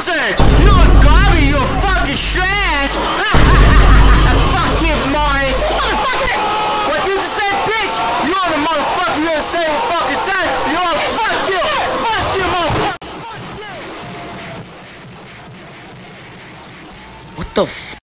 loser! You're garbage, you're fucking trash! Fuck you, Marty! Motherfucker! What did you say, bitch? You're the motherfucker you're the same fucking time! You're fuck you! Fuck you, motherfucker! What the f?